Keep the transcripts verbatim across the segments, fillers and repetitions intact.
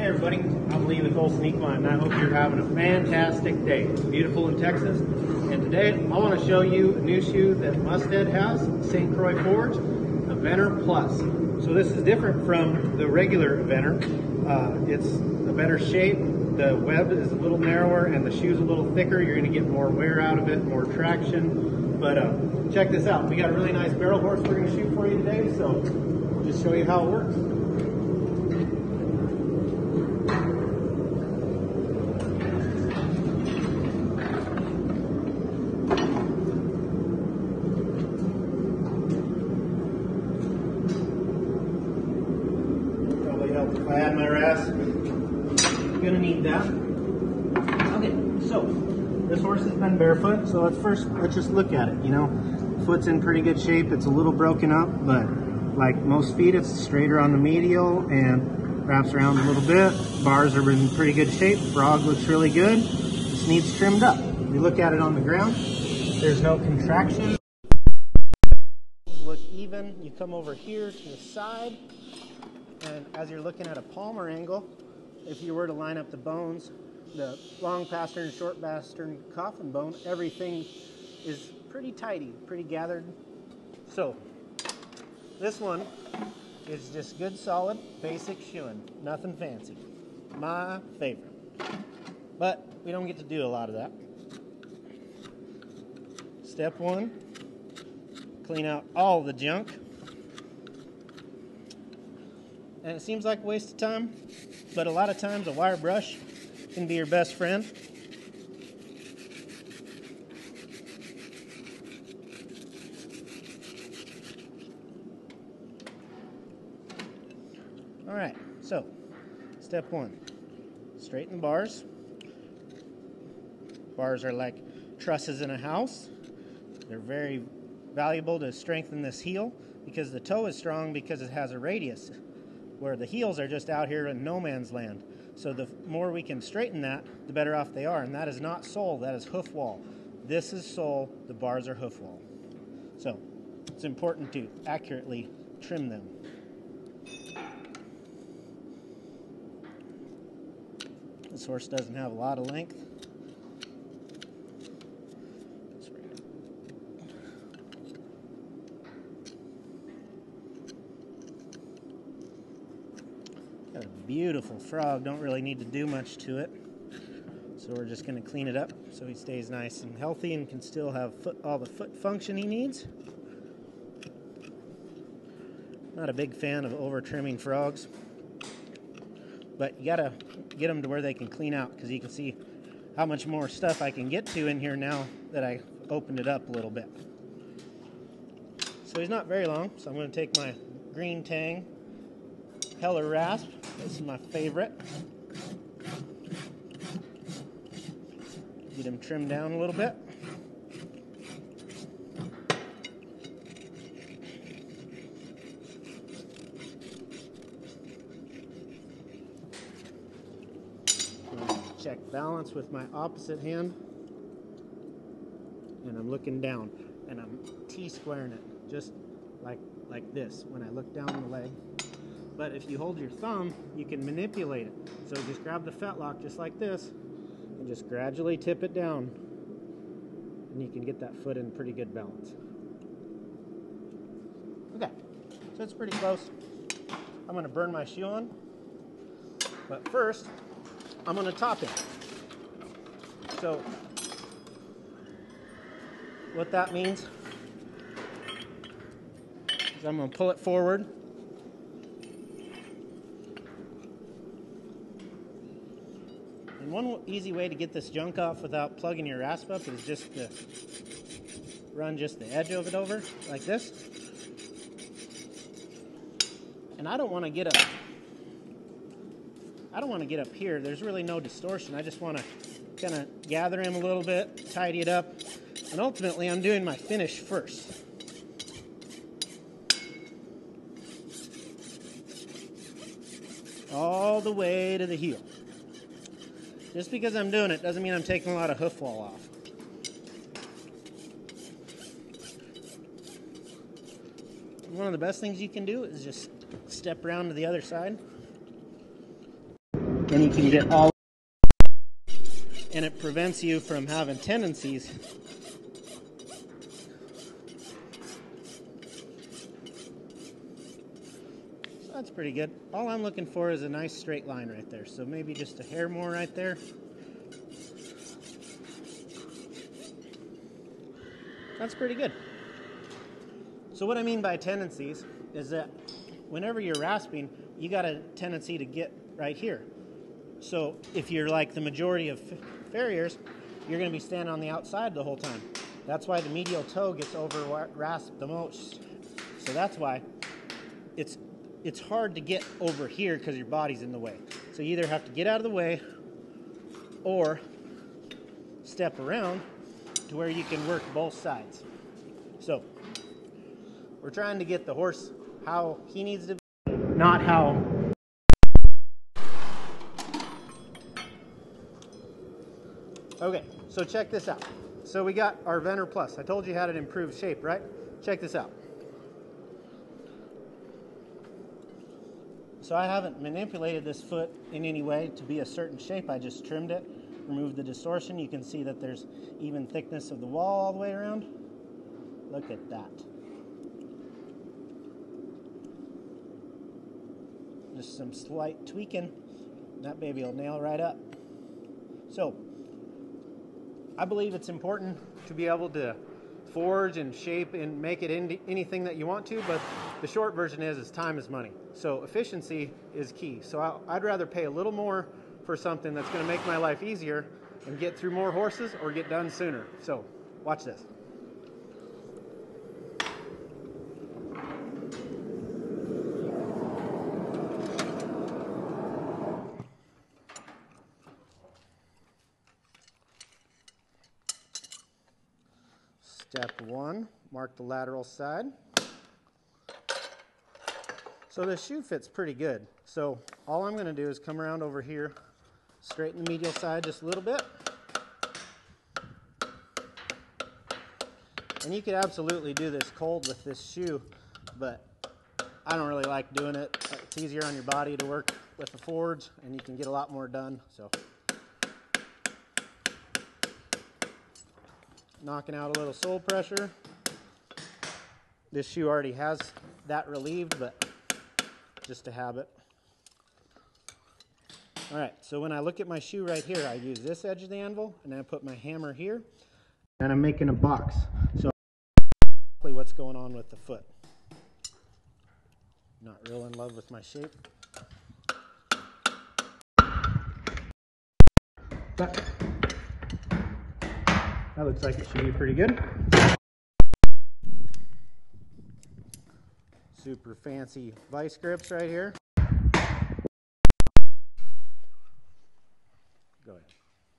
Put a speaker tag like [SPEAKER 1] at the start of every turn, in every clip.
[SPEAKER 1] everybody, I'm Lee with Olsen Equine, and I hope you're having a fantastic day. It's beautiful in Texas, and today I want to show you a new shoe that Mustad has, Saint Croix Forge, Eventer Plus. So this is different from the regular Eventer. Uh, it's a better shape, the web is a little narrower, and the shoe's a little thicker. You're going to get more wear out of it, more traction. But uh, check this out. We got a really nice barrel horse we're going to shoot for you today, so we'll just show you how it works. If I had my rasp, I'm gonna need that. Okay, so this horse has been barefoot, so let's first let's just look at it. You know, foot's in pretty good shape. It's a little broken up, but like most feet, it's straighter on the medial and wraps around a little bit. Bars are in pretty good shape. Frog looks really good. Just needs trimmed up. We look at it on the ground. There's no contraction. Look even. You come over here to the side. And as you're looking at a palmar angle, if you were to line up the bones, the long pastern, short pastern, coffin bone, everything is pretty tidy, pretty gathered. So this one is just good, solid, basic shoeing, nothing fancy. My favorite. But we don't get to do a lot of that. Step one, clean out all the junk. And it seems like a waste of time, but a lot of times a wire brush can be your best friend. All right, so step one, straighten the bars. Bars are like trusses in a house. They're very valuable to strengthen this heel because the toe is strong because it has a radius, where the heels are just out here in no man's land. So the more we can straighten that, the better off they are. And that is not sole, that is hoof wall. This is sole, the bars are hoof wall. So it's important to accurately trim them. This horse doesn't have a lot of length. Got a beautiful frog, don't really need to do much to it. So we're just going to clean it up so he stays nice and healthy and can still have foot, all the foot function he needs. Not a big fan of over trimming frogs, but you got to get them to where they can clean out, because you can see how much more stuff I can get to in here now that I opened it up a little bit. So he's not very long, so I'm going to take my green tang Heller rasp. This is my favorite. Get him trimmed down a little bit. Check balance with my opposite hand. And I'm looking down. And I'm T-squaring it, just like, like this when I look down the leg. But if you hold your thumb, you can manipulate it. So just grab the fetlock just like this and just gradually tip it down. And you can get that foot in pretty good balance. Okay, so it's pretty close. I'm gonna burn my shoe on. But first, I'm gonna top it. So what that means is I'm gonna pull it forward. And one easy way to get this junk off without plugging your rasp up is just to run just the edge of it over like this. And I don't want to get up. I don't want to get up here. There's really no distortion. I just want to kind of gather him a little bit, tidy it up, and ultimately I'm doing my finish first. All the way to the heel. Just because I'm doing it doesn't mean I'm taking a lot of hoof wall off. One of the best things you can do is just step around to the other side. and you can get all, and it prevents you from having tendencies so that's pretty good. All I'm looking for is a nice straight line right there, so maybe just a hair more right there. That's pretty good. So what I mean by tendencies is that whenever you're rasping, you got a tendency to get right here. So if you're like the majority of farriers, you're going to be standing on the outside the whole time. That's why the medial toe gets over rasped the most. So that's why it's it's hard to get over here because your body's in the way. So you either have to get out of the way or step around to where you can work both sides. So we're trying to get the horse how he needs to be, not how. Okay, so check this out. So we got our Vener Plus. I told you how to improve shape, right? Check this out. So I haven't manipulated this foot in any way to be a certain shape. I just trimmed it, removed the distortion. You can see that there's even thickness of the wall all the way around. Look at that. Just some slight tweaking. That baby will nail right up. So I believe it's important to be able to forge and shape and make it into anything that you want to, but the short version is, is time is money. So efficiency is key. So I'll, I'd rather pay a little more for something that's going to make my life easier and get through more horses or get done sooner. So watch this. Step one, mark the lateral side. So this shoe fits pretty good. So all I'm going to do is come around over here, straighten the medial side just a little bit. And you could absolutely do this cold with this shoe, but I don't really like doing it. It's easier on your body to work with the forge, and you can get a lot more done. So knocking out a little sole pressure. This shoe already has that relieved, but just a habit. All right, so when I look at my shoe right here, I use this edge of the anvil, and then I put my hammer here, and I'm making a box. So exactly what's going on with the foot. Not real in love with my shape. But that looks like it should be pretty good. Super fancy vice grips right here. Go ahead.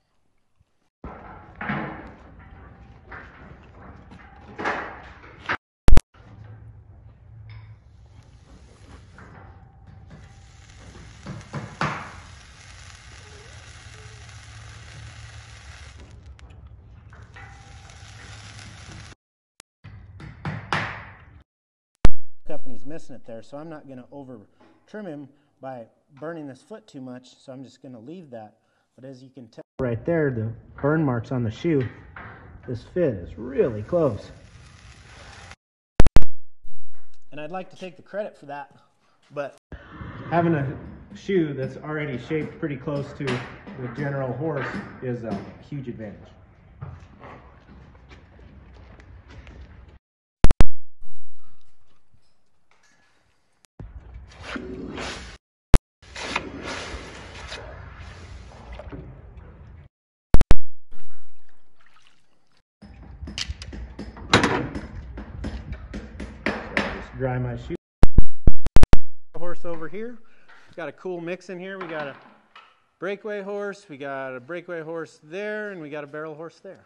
[SPEAKER 1] Up and he's missing it there, so I'm not going to over trim him by burning this foot too much, so I'm just going to leave that. But as you can tell right there, the burn marks on the shoe, this fit is really close. And I'd like to take the credit for that, but having a shoe that's already shaped pretty close to the general horse is a huge advantage. Dry my shoe. Horse over here. Got a cool mix in here. We got a breakaway horse, we got a breakaway horse there, and we got a barrel horse there.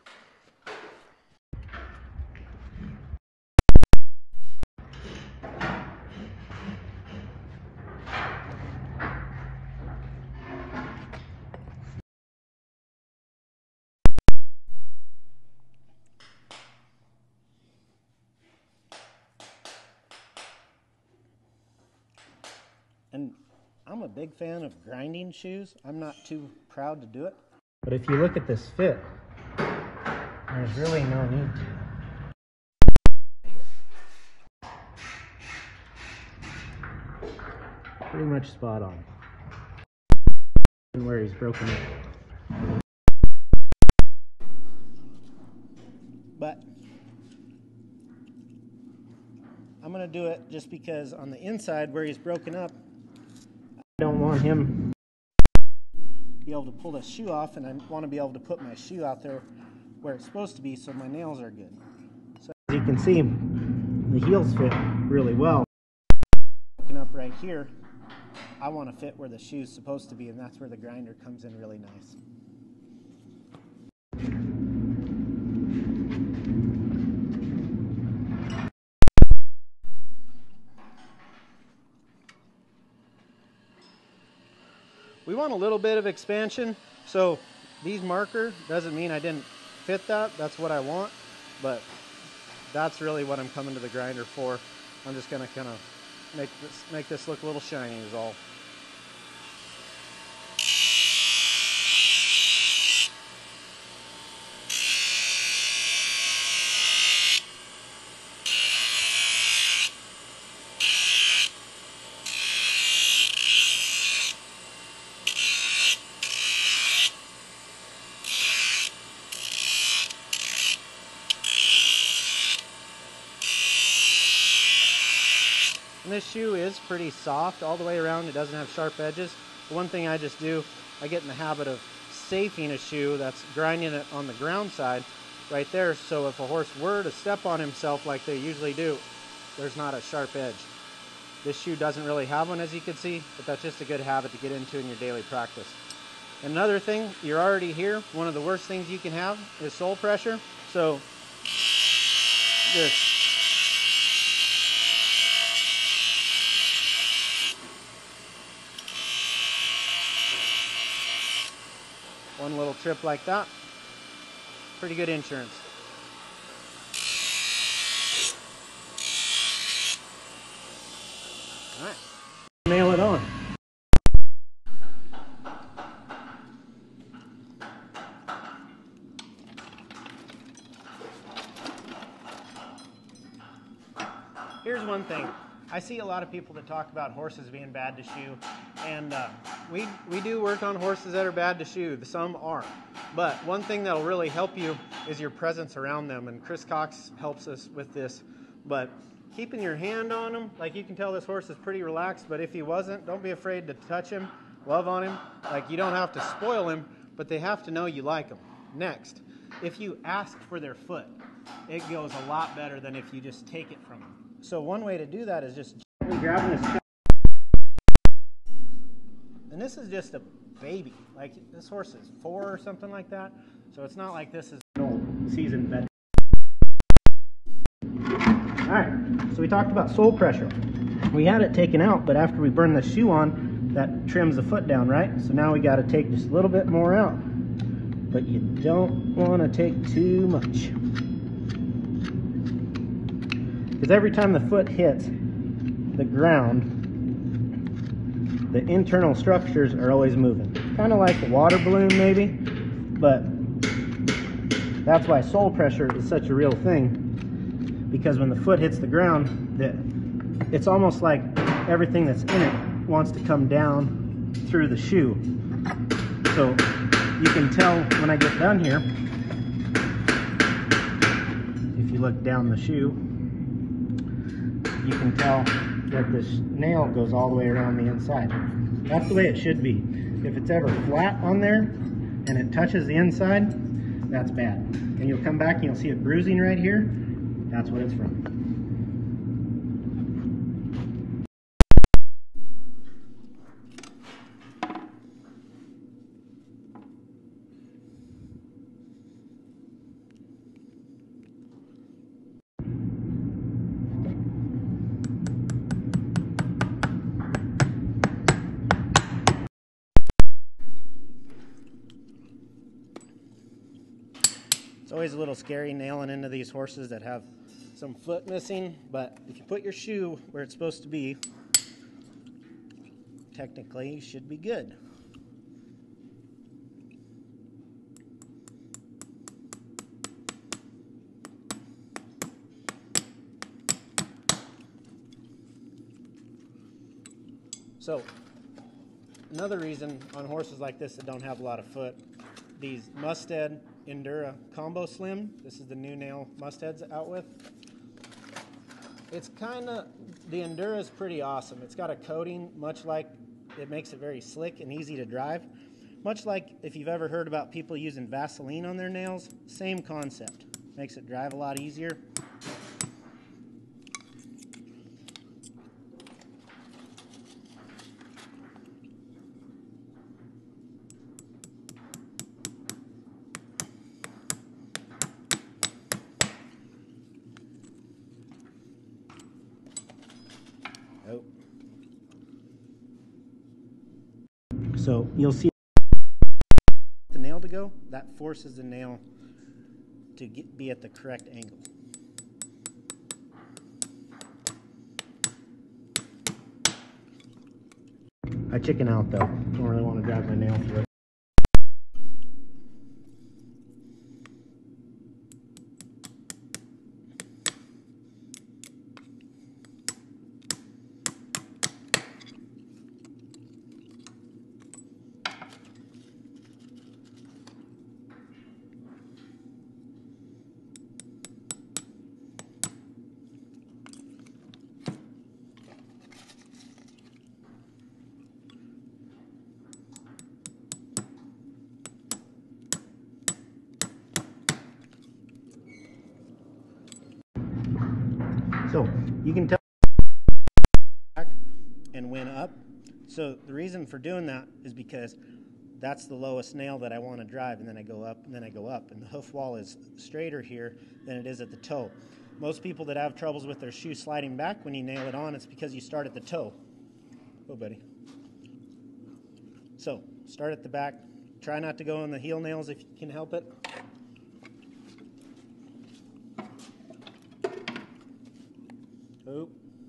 [SPEAKER 1] And I'm a big fan of grinding shoes. I'm not too proud to do it. But if you look at this fit, there's really no need to. Pretty much spot on. And where he's broken it. But I'm going to do it just because on the inside where he's broken up, I don't want him to be able to pull the shoe off, and I want to be able to put my shoe out there where it's supposed to be so my nails are good. So as you can see, the heels fit really well. Broken up right here, I want to fit where the shoe's supposed to be, and that's where the grinder comes in really nice. We want a little bit of expansion, so these marker doesn't mean I didn't fit that. That's what I want, but that's really what I'm coming to the grinder for. I'm just gonna kind of make this make this look a little shiny is all. And this shoe is pretty soft all the way around. It doesn't have sharp edges. One thing I just do, I get in the habit of safing a shoe that's grinding it on the ground side right there, so if a horse were to step on himself like they usually do, there's not a sharp edge. This shoe doesn't really have one, as you can see, but that's just a good habit to get into in your daily practice. Another thing, you're already here. One of the worst things you can have is sole pressure. So this one little trip like that, pretty good insurance. All right, nail it on. Here's one thing. I see a lot of people that talk about horses being bad to shoe, and uh, we, we do work on horses that are bad to shoe. Some aren't. But one thing that will really help you is your presence around them, and Chris Cox helps us with this. But keeping your hand on him, like you can tell this horse is pretty relaxed, but if he wasn't, don't be afraid to touch him, love on him. Like, you don't have to spoil him, but they have to know you like him. Next, if you ask for their foot, it goes a lot better than if you just take it from them. So one way to do that is just gently grabbing his chest. And this is just a baby. Like, this horse is four or something like that. So it's not like this is an old seasoned veteran. All right, so we talked about sole pressure. We had it taken out, but after we burn the shoe on, that trims the foot down, right? So now we got to take just a little bit more out. But you don't want to take too much. Because every time the foot hits the ground, the internal structures are always moving. Kind of like a water balloon maybe, but that's why sole pressure is such a real thing, because when the foot hits the ground, the, it's almost like everything that's in it wants to come down through the shoe. So you can tell when I get done here, if you look down the shoe, you can tell that this nail goes all the way around the inside. That's the way it should be. If it's ever flat on there and it touches the inside, that's bad. And you'll come back and you'll see it bruising right here. That's what it's from. It's always a little scary nailing into these horses that have some foot missing, but if you put your shoe where it's supposed to be, technically should be good. So, another reason on horses like this that don't have a lot of foot, these Mustad Endura Combo Slim, this is the new nail Mustad's out with. It's kind of, the Endura is pretty awesome. It's got a coating, much like, it makes it very slick and easy to drive. Much like if you've ever heard about people using Vaseline on their nails, same concept. Makes it drive a lot easier. Oh. So you'll see the nail to go, that forces the nail to get, be at the correct angle. I chicken out though, don't really want to drive my nail through it. So you can tell back and went up. So the reason for doing that is because that's the lowest nail that I want to drive, and then I go up and then I go up, and the hoof wall is straighter here than it is at the toe. Most people that have troubles with their shoe sliding back when you nail it on, it's because you start at the toe. Oh, buddy. So start at the back. Try not to go on the heel nails if you can help it. Oh.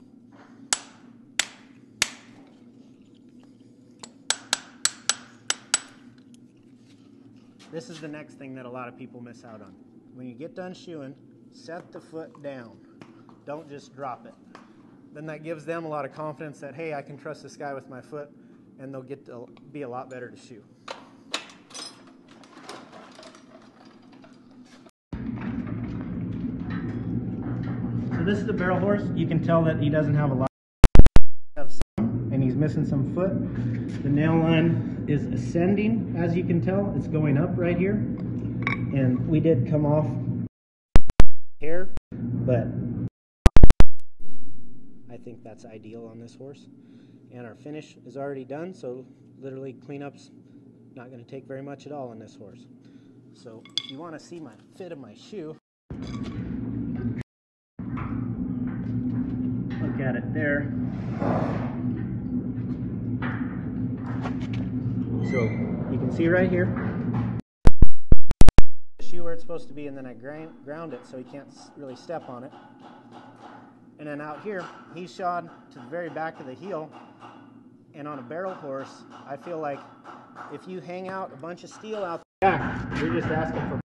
[SPEAKER 1] This is the next thing that a lot of people miss out on. When you get done shoeing, set the foot down. Don't just drop it. Then that gives them a lot of confidence that, hey, I can trust this guy with my foot, and they'll get to be a lot better to shoe. So this is the barrel horse. You can tell that he doesn't have a lot of some, and he's missing some foot. The nail line is ascending, as you can tell. It's going up right here, and we did come off hair, but I think that's ideal on this horse. And our finish is already done, so literally cleanup's not going to take very much at all on this horse. So if you want to see my fit of my shoe, look at it there. So you can see right here the shoe where it's supposed to be, and then I grind, ground it so he can't really step on it. And then out here, he's shod to the very back of the heel. And on a barrel horse, I feel like if you hang out a bunch of steel out the back, you're just asking for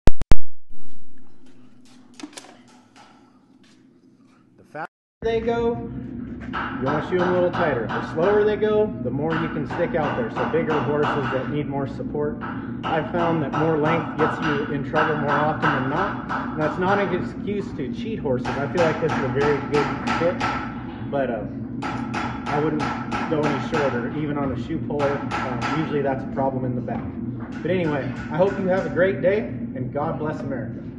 [SPEAKER 1] the faster they go, you want to shoe them a little tighter. The slower they go, the more you can stick out there. So bigger horses that need more support. I've found that more length gets you in trouble more often than not. And that's not an excuse to cheat horses. I feel like this is a very good fit, but uh, I wouldn't go any shorter, even on a shoe puller. Um, usually that's a problem in the back. But anyway, I hope you have a great day, and God bless America.